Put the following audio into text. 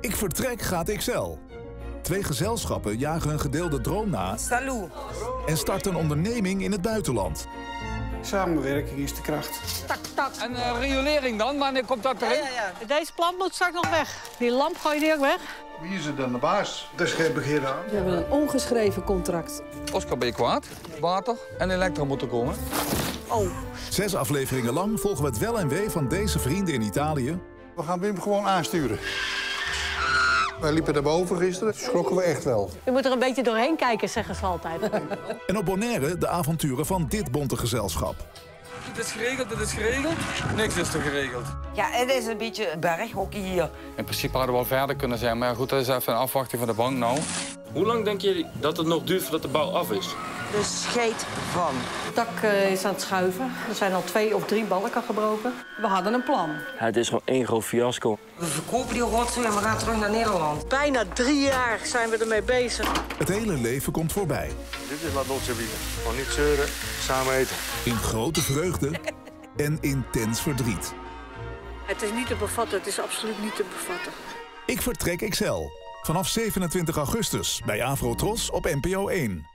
Ik vertrek gaat XL. 2 gezelschappen jagen een gedeelde droom na. Salut. En starten een onderneming in het buitenland. Samenwerking is de kracht. Tak, tak. En riolering dan? Wanneer komt dat erin? Ja. Deze plant moet straks nog weg. Die lamp gooi je die ook weg. Wie is er dan de baas? Er is geen begeer aan. We hebben een ongeschreven contract. Oscar, ben je kwaad? Water en elektro moeten komen. Oh. 6 afleveringen lang volgen we het wel en wee van deze vrienden in Italië. We gaan Wim gewoon aansturen. Wij liepen daarboven gisteren. Schrokken we echt wel. Je moet er een beetje doorheen kijken, zeggen ze altijd. En op Bonaire de avonturen van dit bonte gezelschap. Dit is geregeld. Niks is er geregeld. Ja, het is een beetje berghockey hier. In principe hadden we al verder kunnen zijn, maar goed, dat is even een afwachting van de bank nou. Hoe lang denk je dat het nog duurt voordat de bouw af is? De scheet van. Het dak is aan het schuiven. Er zijn al 2 of 3 balken gebroken. We hadden een plan. Het is gewoon één groot fiasco. We verkopen die rotzooi en we gaan terug naar Nederland. Bijna 3 jaar zijn we ermee bezig. Het hele leven komt voorbij. Dit is La Dolce Vita. Gewoon niet zeuren, samen eten. In grote vreugde en intens verdriet. Het is niet te bevatten, het is absoluut niet te bevatten. Ik vertrek XL. Vanaf 27 augustus bij Afro Tros op NPO 1.